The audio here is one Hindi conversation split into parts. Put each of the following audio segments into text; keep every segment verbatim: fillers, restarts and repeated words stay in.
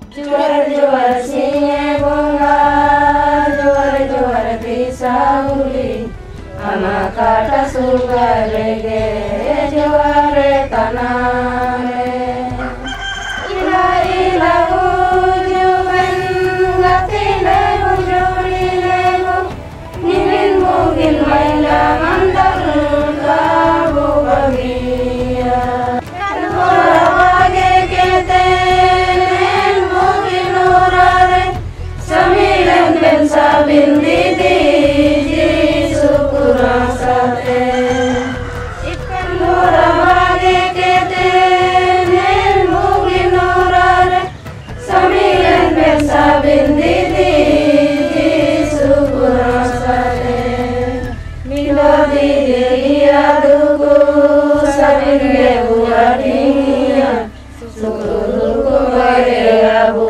Juara juara singe bonga, juara juara bisa uli, ama kata suka rege, juara tanah. Ila ila ujuben, gatile ujuri lego, nilin mungkin maila mandal kabu bagia. Nora bage kete. Sabin didi di syukur sate ikan nora bagi kete nen mungkin nora samilen ben sabin didi di syukur sate milo didi aduku sabin gebu adinya syukur duku bare abu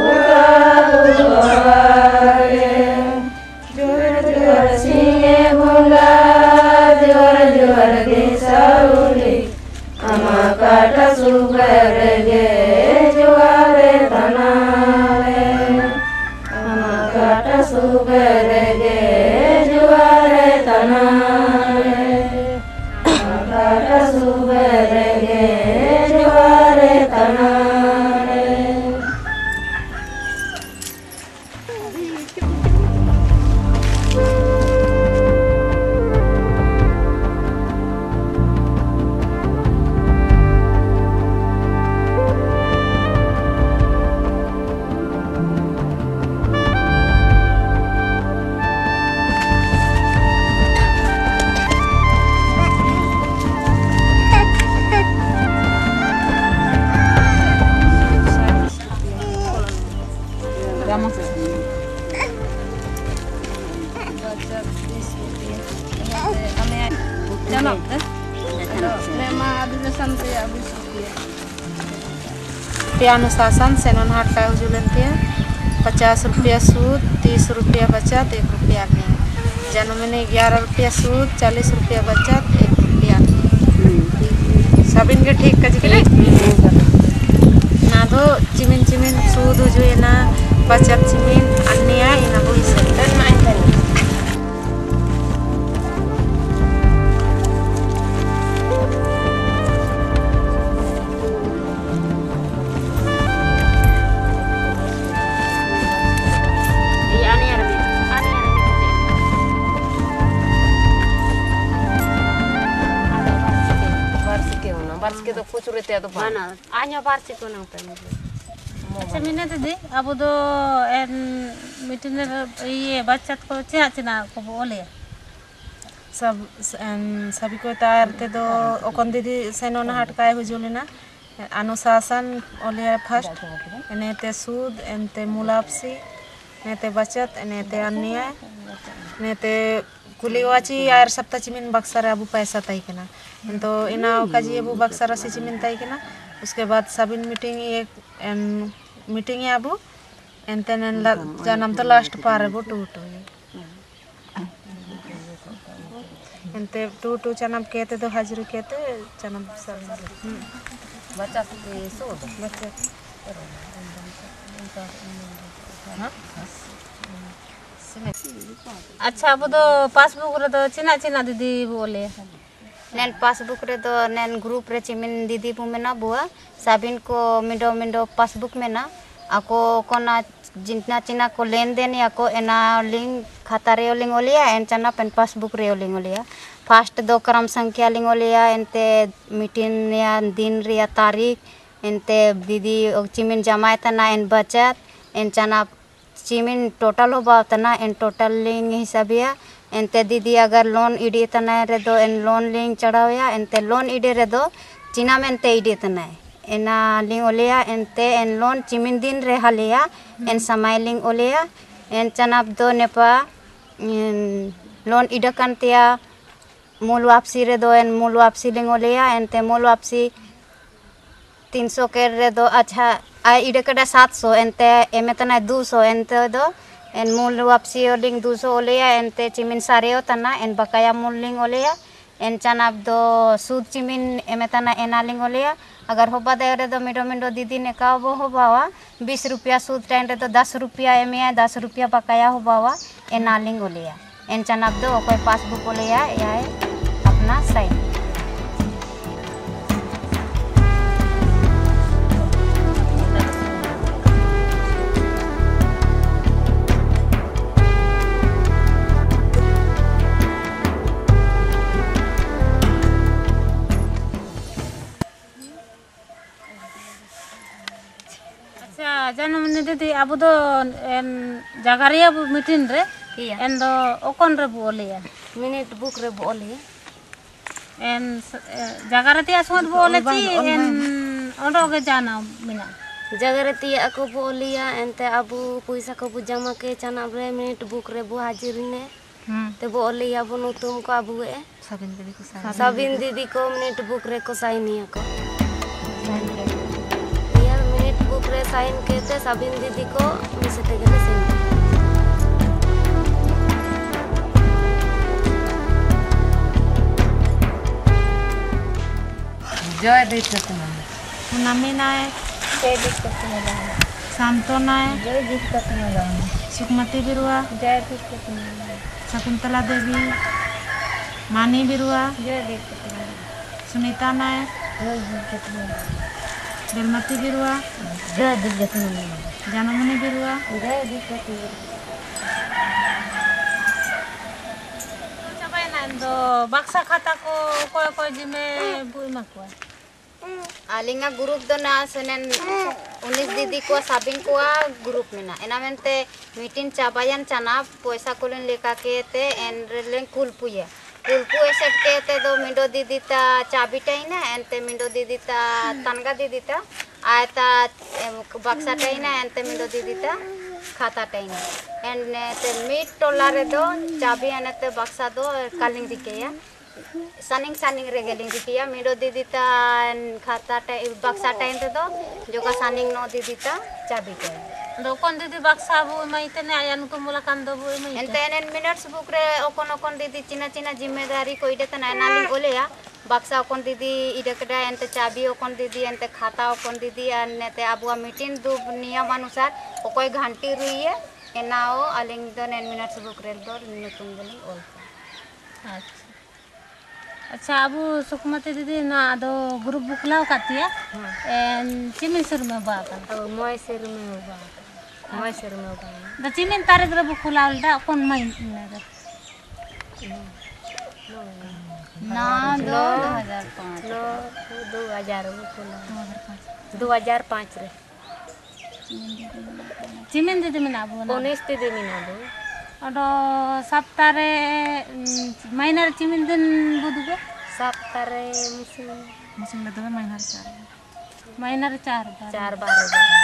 kata suberge juare tanale ama kata suberge juare tanale ama kata suberge juare tanale. अनुशासन सेनन हाट का हुजुलन पे पचास रुपया सूद, तीस रुपया बचत, एक रुपया में जन्म में ग्यारह रुपया सूद, चालीस रुपया बचत, एक रुपया सबिन के ठीक कज के ना दो चिमिन चिमिन सूद हुजुए ना बचत चिमिन अन्य ina बुई सेंटर में तो कुछ रहते हैं तो mana anya parsi ko nang tani अच्छा मैंने तो दे अब तो एन मीटिंग ये बच्चा को चिना चिना को बोले सब सभी को तैयार थे तो ओकन दीदी सेनोना हाट का हुजुले ना अनुशासन ओले फर्स्ट एनेते सूद एनते मुलापसी एनेते बचत एनेते अन्य एनेते कुली वाची यार सप्ताह चिमिन बक्सर अबू पैसा तय के ना तो इना काजी अबू बक्सर से चिमिन तय के ना उसके बाद सबिन मीटिंग एक एन मीटिंग है अबू एनते नन जनम तो लास्ट पार अबू टू टू एनते टू टू चनम कहते तो हाजिर कहते चनम सब बच्चा से सूद बच्चा अच्छा अब तो पासबुक रे तो चिना चिना दीदी बोले nen passbook re do nen group re cimin didi pu mena bua sabin ko mindo mindo passbook mena ako kona jinna cina ko len den ya ko ena link khata re link olia en chana pen passbook re link olia first do क्रम संख्या link olia ente meeting ya din ri ya tarik ente didi cimin jamai tana en bachat en chana cimin total ho ba tana en total link hisabia एंते दीदी अगर लोन इडी तना रे दो एन लोन लिंक चढ़ावया एंते लोन इडी रे दो चिना में एंते इडी तना एना लिंक ओलिया एंते एन लोन चिमिन दिन रे हालिया एन समय लिंक ओलिया एन चनाब दो नेपा लोन इडा कांतिया मूल वापसी रे दो एन मूल वापसी लिंक ओलिया एंते मूल वापसी तीन सौ के रे दो अच्छा आ इडा कड़ा सात सौ एंते एमे तना दो सौ एंते दो en mul wapsi oling duso olea ente cimin sareo tana en bakaya muling olea en chanab do sud cimin emetana enaling olea अगर होबा दे रे दो मिडो मिडो दीदी ने का वो होबावा बीस रुपया सूद टाइम रे तो दस रुपया एमिया दस रुपया बकाया होबावा ए नालिंग ओलिया एन चनाब दो कोई पासबुक ओलिया या अपना साइन जन्म दीदी अब दो एन जगारिया मीटिंग रे एन दो ओकन रे बोलिया मिनट बुक रे बोलिया एन जगारती असमत बोले ची एन ओंडो के जाना मिना जगारती ako बोलिया एनते अबु पैसा को जमा के चना रे मिनट बुक रे बो हाजिर ने ते बोलिया बनु तुम को अबु ए सबिन दीदी को साइन सबिन दीदी को मिनट बुक रे को साइन को साइन कहते सबिन दीदी को मिसते गले सेम जय दिक्कत नहीं नमी नायक जय दिक्कत नहीं शांतो नायक जय दिक्कत नहीं सुकमती बिरुआ जय दिक्कत नहीं शकुंतला देवी मानी बिरुआ जय दिक्कत नहीं सुनीता नायक जय दिक्कत नहीं बेलमती बिरुआ जय दिक्कत नहीं जानमनी बिरुआ जय दिक्कत नहीं चाबाई ना दो बक्सा खाता को कोई कोई जिमे बुई मकुआ आलिंगा ग्रुप दो ना सनेन उन्नीस दीदी को साबिन को ग्रुप में ना एना मेंते मीटिंग चाबायन चना पैसा कोलन लेका के ते एन रेलें कुलपुया कुलपु एसेट के ते दो मिंडो दीदी ता चाबी टाई ना एनते मिंडो दीदी ता तनगा दीदी ता आयता बक्सा टाई ना एनते मिंडो दीदी ता खाता टाई ना एन ते मीट टोला रे दो चाबी एनते बक्सा दो कालिंग दिकेया सनिंग सनिंग रे गेलिंग दिकिया मिंडो दीदी ता खाता टाई बक्सा टाइम ते दो जोका सनिंग नो दीदी ता चाबी टाई दो कोन दीदी बक्सा बु मईते ने आयन को मुलाकान दो बु मईते एनते एन मिनट्स बुक रे ओकोन ओकोन दीदी चिना चिना जिम्मेदारी को इडे तना नालिंग ओलेया बक्सा ओकोन दीदी इडे कड़ा एनते चाबी ओकोन दीदी एनते खाता ओकोन दीदी एनते अबुआ मीटिंग दु नियम अनुसार ओकोय घंटी रुइए एनाओ अलिंग दो एन मिनट्स बुक रे दो नुतुन गली ओल अच्छा अच्छा अबु सुकमती दीदी ना दो ग्रुप बुकलाव कातिया एन चिमिन सुर में बाकन तो मोय सिर में होगा मोय सिर में होगा द चिमिन तारीख रे बुकलाव दा कोन मई ना दो हजार पाँच नो दो हजार दो हजार पाँच रे चिमिन दीदी में ना बु ना उन्नीस दीदी में ना दो अडो सप्तारे महीना चिमिन दिन बुदुगो सप्तारे मुसिम मुसिम ले दो महीना चार महीना चार चार बार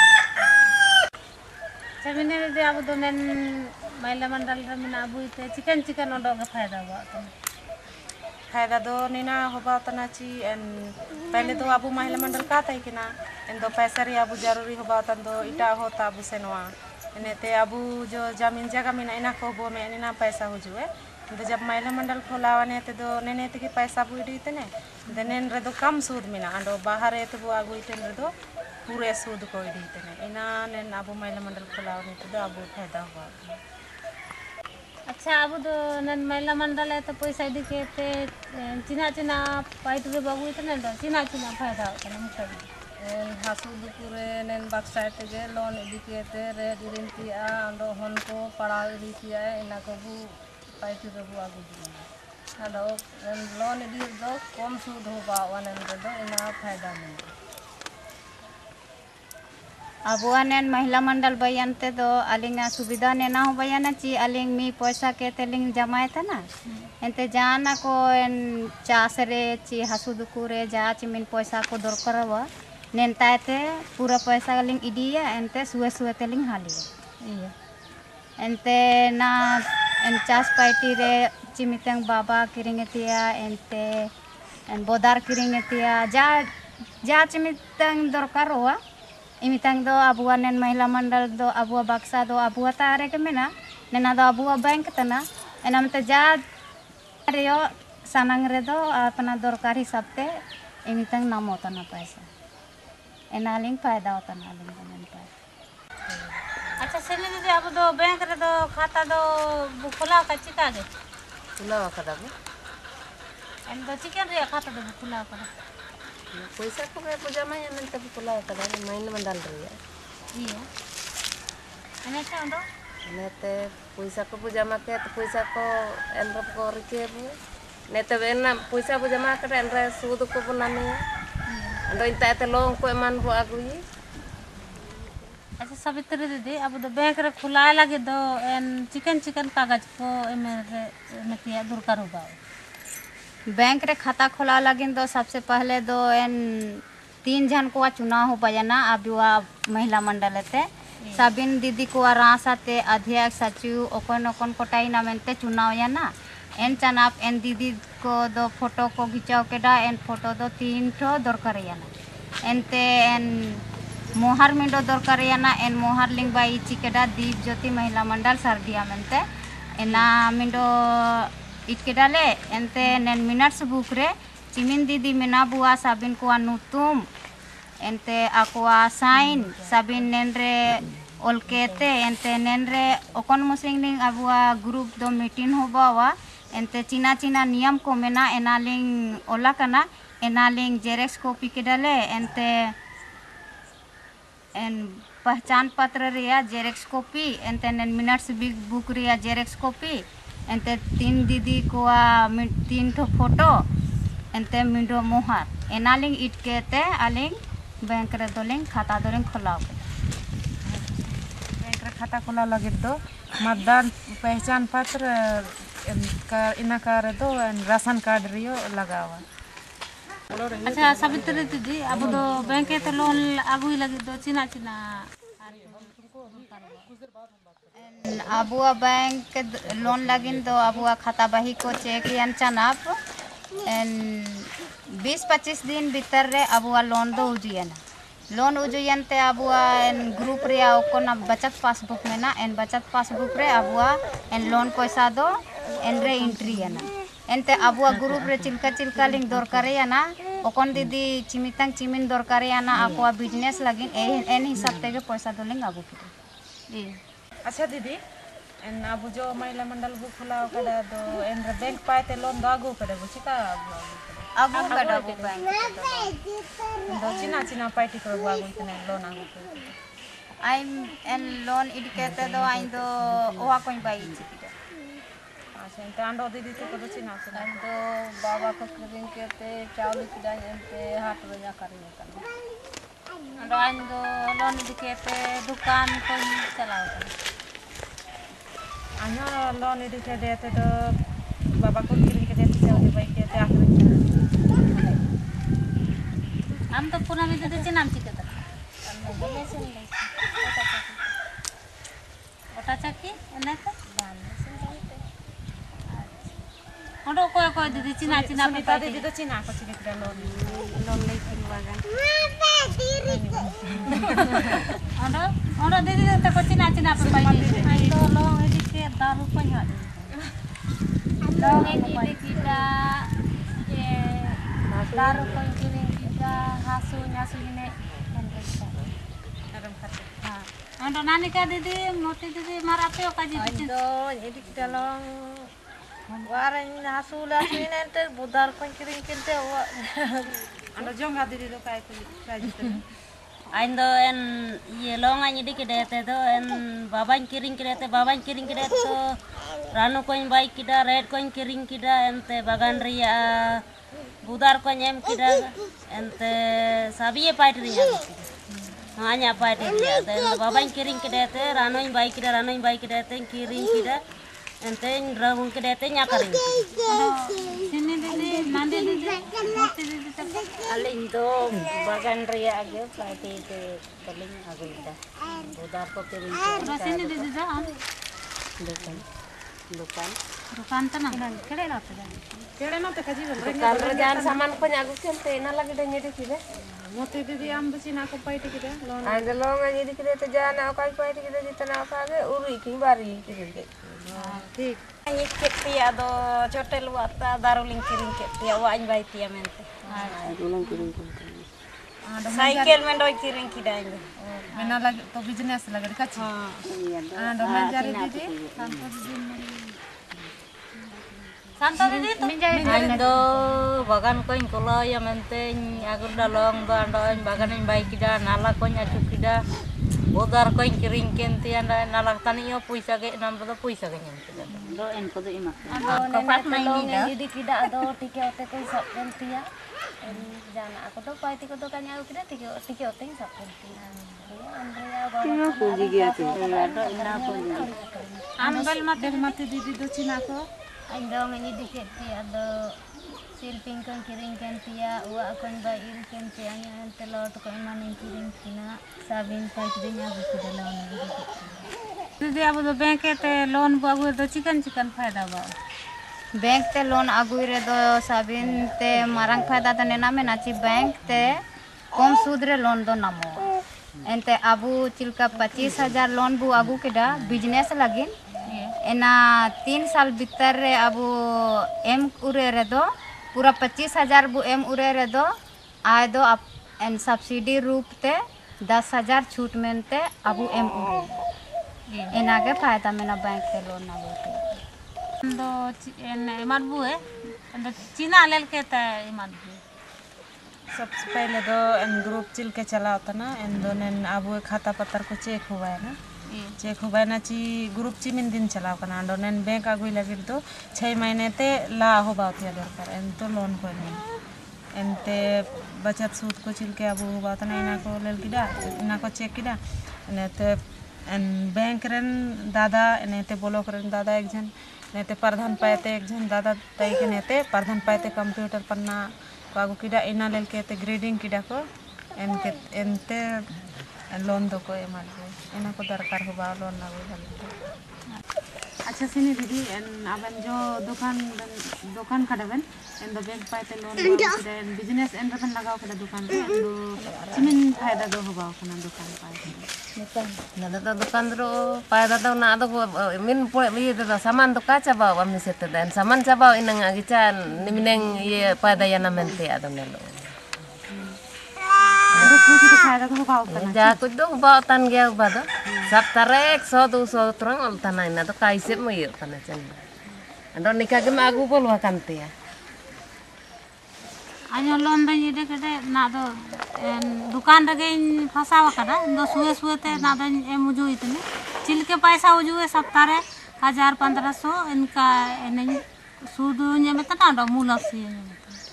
चिमिन दीदी अब दो नेन महिला मंडल रे में अबु इते चिकन चिकन ओडो के फायदा बा फायदा दो नीना होबा तना ची एन पहले तो अबु महिला मंडल का तई किना एन दो पैसा रे अबु जरूरी होबा तन दो इटा होता अबु सेनवा एनेते अबु जो जमीन जगह में इना को बो में इना पैसा हो जुए तो जब महिला मंडल खोलावने ते दो नेने ते की पैसा बुइडी तने देनेन रे दो कम सूद में ना अंडो बाहर ए तो बो आगु इतन रे दो पूरे सूद को इडी तने इना नेन अबु महिला मंडल खोलावने ते दो अबु फायदा होबा अच्छा अबु दो नेन महिला मंडल है तो पैसा इडी के ते चिना चिना पाइट रे बागु इतने दो चिना चिना फायदा होता मुखा हासुदपुरे नेन बक्सा तेगे लोन इडिकेते रे दिरिंतिया अंडो हन को पड़ा इडिकिया इना को बु पाइति रे बु आगु दिना अंडो लोन इडि दो कम सूद होबा वानन दो इना फायदा मिल अबुआ नेन महिला मंडल बयानते दो अलिंगा सुविधा नेना हो बयाना ची अलिंग मी पैसा के तेलिंग जमाए था ना एंते जाना को एन चास रे ची हासुदुकु रे जा चिमिन पैसा को दरकार वा नेनताते पूरा पैसा लिंग इडिया एंते सुए सुए तेलिंग हालिया iya ente na en cas paiti re cimitang baba kiringetia ente en bodar kiringetia ja ja cimitang dorkar wa imitang do abuan en mahila mandal do abua baksa do abua tare ke mena nena do abua bank tana enam te ja reo sanang re do apna dorkar hisab te imitang namo tana paisa एनालिंग फायदा होता नालिंग बनन पाए। अच्छा सेने दीदी अब दो बैंक रे दो खाता दो खुला का चिका गे खुला कदा बो एन दो चिकन रे खाता दो खुला का पैसा को बे जमा या मन तब खुला कदा महीने में डाल रही है iya एने का दो नेते पैसा को जमा के तो पैसा को एनर को रिके नेते बेना पैसा को जमा कर एनर सूद को बनाने अंदो इंता ते लोन को मान बो आगुई अच्छा सावित्री दीदी अब दो बैंक रे खुलाए लगे दो एन चिकन चिकन कागज को एमे रे मतिया दरकार होगा बैंक रे खाता खोला लगिन तो सबसे पहले दो एन तीन जन को चुनाव हो बजना अब महिला मंडल ते साबिन दीदी को रासाते अध्यक्ष सचिव ओकन ओकन कोटाई ना मेनते चुनाव या ना एन चनाप एन दीदी को दो फोटो को खिंचाव केडा एन फोटो दो तीन ठो दरकार या ना एनते एन मोहर मिंडो दरकार या ना एन मोहर लिंग बाई चिकेडा दीप ज्योति महिला मंडल सरदिया मेनते एना मिंडो इटकेडाले एनते नेन मिनट्स बुक रे चिमिन दीदी मेना बुआ साबिन को नुतुम एनते आकुआ साइन साबिन नेन रे ओलकेते एनते नेन रे ओकन मुसिंग अबुआ ग्रुप दो मीटिंग हो बावा एनते चिना चिना नियम को मेना एनालिंग ओला कना एनालिंग जेरेक्स कॉपी केडाले एनते एन पहचान पत्र रिया जेरेक्स कॉपी एनते नेन मिनट्स बुक रिया जेरेक्स कॉपी एनते तीन दीदी को तीन ठो फोटो एनते मिंडो मोहर एनालिंग इट केते आलिंग बैंक रे दोलिंग खाता दोलिंग खोलाओ बैंक रे खाता खोला लगे दो मतदान पहचान पत्र इना कार दो राशन कार्ड रियो लगावा। अच्छा सावित्री दीदी अब दो बैंक ते लोन आगु लगे दो चिना चिना अबुआ बैंक लोन लगिन दो अबुआ खाता बही को चेक यान चनाप एन बीस पच्चीस दिन भीतर रे अबुआ लोन दो उजुयन लोन उजुयन ते अबुआ एन ग्रुप रे ओकोना बचत पासबुक में ना एन बचत पासबुक रे अबुआ एन लोन पैसा दो एन रे एंट्री है ना एनते अबुआ ग्रुप रे चिलका चिलका लिंक दरकार है ना ओकोन दीदी चिमितंग चिमिन दरकार है ना अबुआ बिजनेस लगिन एन हिसाब ते पैसा दो लिंग अबु के। अच्छा दीदी एन अब जो महिला मंडल बुक खुला कदा दो एन बैंक पाए ते लोन दागो करे बुची का आगु कदा बु बैंक दो चिना चिना पार्टी को आगु तने लोन आगु आई एन लोन इड केते दो आई दो ओहा कोई बाई चिकिटा अच्छा एन अंडो दीदी तो को चिना चिना तो बाबा को क्रीम केते चावल किदा एनते हाट बजा करिए कर अंडो आई दो लोन दिकेते दुकान को चलाओ अन्य लोन इड के देते तो बाबा को क्रीम के देते चावल बाई केते आखिर हम तो पुना में दीदी चिनाम चिकता ओटा चक्की एने तो ओडो कोय कोय दीदी चिना चिना सुनीता दीदी तो चिना को चिकरा लोन लोन ले किन बागा ओडो ओडो दीदी तो को चिना चिना पे पाई आई तो लोग एडी के दारू को nya लोग एडी kita ये दारू को किने kita hasu nyasu ini हां ओडो नानी का दीदी मोटी दीदी मारा पे का जी तो एडी kita long वारन हासुला सिनेंते बुदार को किरिन किनते अंडो जोंगा दीदी तो काय को काय जिते आइंदो एन ये लोंग आनी दी किडे ते तो एन बाबान किरिंग किडे ते बाबान किरिंग किडे तो रानो कोइन बाई किडा रेड कोइन किरिंग किडा एनते बागान रिया बुदार को एम किडा एनते साबिये पाइट रिया हान्या पाइट रिया ते बाबान किरिंग किडे ते रानो बाई किडा रानो बाई किडे ते किरिंग किडा एनते राउन किडे ते nya करिंग sini didi nandi didi मोती didi तक aling do bagan ria age paiti te paling agulda budar ko kirim udah sini didi jalan dukan dukan दुकान तो ना केड़े ना तो केड़े ना तो काजी बोल दुकान रे जान सामान को आगु केनते ना लगे डे नेडी किबे मोती दीदी आम बचिना को पाइट के लोन आइ दे लोंग नेडी किरे ते जाना काय पाइट के जितना कागे उरी की बारी किरे ठीक ये केतिया दो चोटेल वाता दारुलिंग किरिंग केतिया वाइन बाइतिया मेनते दुलन किरिंग केतिया साइकिल में डोई किरिंग किडाएंगे मेना लगे तो बिजनेस लगे कच्छ हां दो मेजर दीदी संतो दीदी संतो दीदी तो Ando bagan koin kalau ya menteng agur dalong do ando bagan yang baik kita nala koin acuk kita bodar koin kiring kenti anda nalak tani yo puisa ke nam pada puisa ke nyam kita do en kodo imak ado nenek tolong jadi kida ado tike ote ko sab kentia jana aku to pai tiko to kanya aku kida tike tike ote sab kentia Andrea bawa puji dia tu ado ina puji ambal mate mate didi do cina ko ando ngini dikit ti ado silping kan kiring kentia wa akan bail kentia nya telur to ko manin kiring kina sabin pai kiring aku kida lawan दीदी अब तो बैंक ते लोन बागु तो चिकन चिकन फायदा बा बैंक ते लोन आगुई रे दो साबिन ते मारंग फायदा तो नेना में नाची बैंक ते कम सूद रे लोन दो नामो एंते अबू चिलका पच्चीस हजार लोन बु आगू केडा बिजनेस लगिन एना तीन साल भीतर रे अबू एम उरे रे दो पूरा पच्चीस हजार बु एम उरे रे दो आए दो अब एन सब्सिडी रूप ते दस हजार छूट मेनते अबू एम उरे एना के फायदा मेना बैंक ते लोन ना बोते दो एन एमन बु है अंद चीना लेल के ता एमन बु सबसे पहले तो एन ग्रुप चिल के चला होता ना एन दोनों अब खाता पत्तर को चेक हुआ है ना चेक हुआ है ना ची ग्रुप ची मिन दिन चलाओ करना दोनों बैंक आगु लगे तो छः महीने ते ला हो बात या दरकार एन तो लोन को नहीं एन ते बचत सूद को चिल के अब हुआ तो ना इना को लेल किड़ा इना को चेक किड़ा ने ते एन बैंक रन दादा ने ते ब्लॉक रन दादा एक जन ने ते प्रधान पाते एक जन दादा तई के नेते प्रधान पाते कंप्यूटर पन्ना बागु किड़ा इना लेल के ते ग्रेडिंग किड़ा को एन के एनते लोन दो को एमा इना को दरकार होबा लोन ना हो अच्छा सिनी दीदी एन अबन जो दुकान दुकान कड़बन एन दो बैंक पाते लोन बागु एन बिजनेस एन रबन लगाओ कड़ा दुकान रे एन दो चिमिन फायदा दो होबा कना दुकान पाते nada to dukan ro pada to na to min po mi to saman to kaca bawa kami sete dan saman caba inang agican nimineng ye pada ya namente ado nelo ada kuci to फायदा तो होबा कना ja ku do ba tan ge ba do sab tarek so du so turang ol tanai na to kaise mo ye kana chen ando nikah ge agu bolwa kante ya आयो लोन दे ये के ना दो दुकान रे फसावा कदा दो सुए सुए ते ना दो ए मुजु इतने चिल के पैसा उजुए सप्ताह रे हजार पंद्रह सौ इनका एने सूद ने में ता ना मूल से